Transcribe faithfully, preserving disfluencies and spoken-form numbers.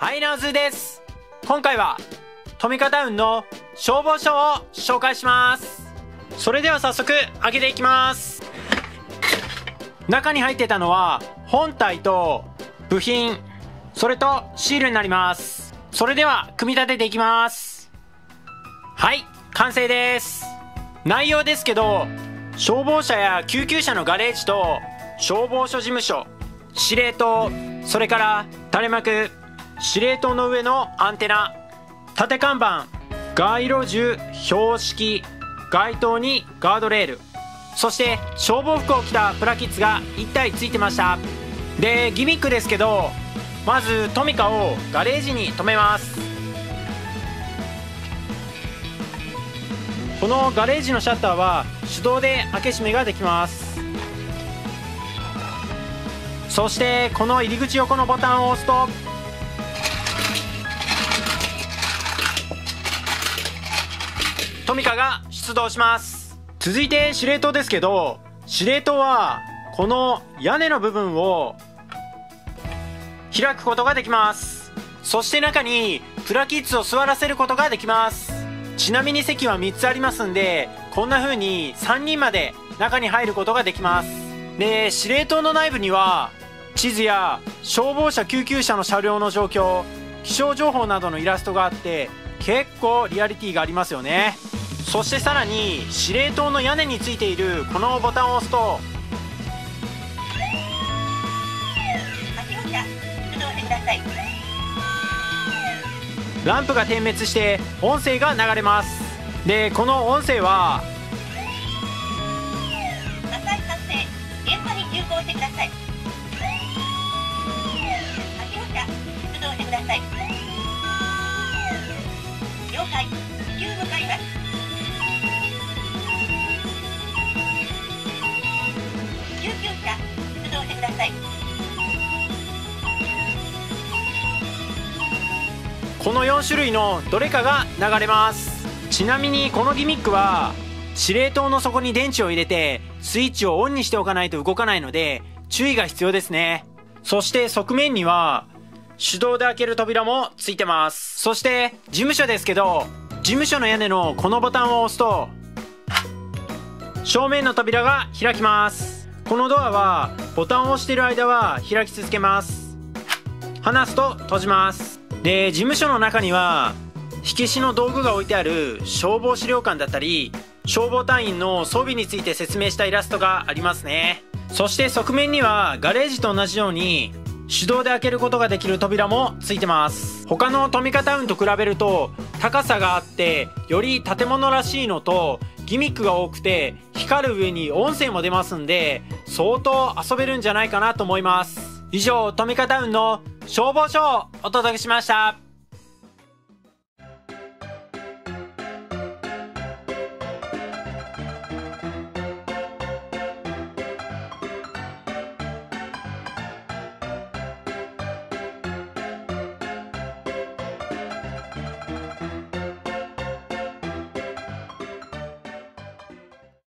はい、ナウズーです。今回はトミカタウンの消防署を紹介します。それでは早速開けていきます。中に入ってたのは本体と部品、それとシールになります。それでは組み立てていきます。はい、完成です。内容ですけど、消防車や救急車のガレージと消防署事務所、司令塔、それから垂れ幕、司令塔の上のアンテナ、縦看板、街路樹、標識、街灯にガードレール、そして消防服を着たプラキッズがいったいついてました。で、ギミックですけど、まずトミカをガレージに止めます。このガレージのシャッターは手動で開け閉めができます。そしてこの入り口横のボタンを押すとトミカが出動します。続いて司令塔ですけど、司令塔はこの屋根の部分を開くことができます。そして中にプラキッズを座らせることができます。ちなみに席はみっつありますんで、こんな風にさんにんまで中に入ることができます。で、司令塔の内部には地図や消防車救急車の車両の状況、気象情報などのイラストがあって、結構リアリティがありますよね。そしてさらに司令塔の屋根についているこのボタンを押すとランプが点滅して音声が流れます。で、この音声は火災発生、現場に急行してください。はち号車出動してください。了解、至急向かいます。救急車出動してください。このよん種類のどれかが流れます。ちなみにこのギミックは司令塔の底に電池を入れてスイッチをオンにしておかないと動かないので注意が必要ですね。そして側面には手動で開ける扉もついてます。そして事務所ですけど、事務所の屋根のこのボタンを押すと正面の扉が開きます。このドアはボタンを押している間は開き続けます。離すと閉じます。で、事務所の中には火消しの道具が置いてある消防資料館だったり、消防隊員の装備について説明したイラストがありますね。そして側面にはガレージと同じように手動で開けることができる扉もついてます。他のトミカタウンと比べると高さがあってより建物らしいのと、ギミックが多くて光る上に音声も出ますんで、相当遊べるんじゃないかなと思います。以上、トミカタウンの消防署をお届けしました。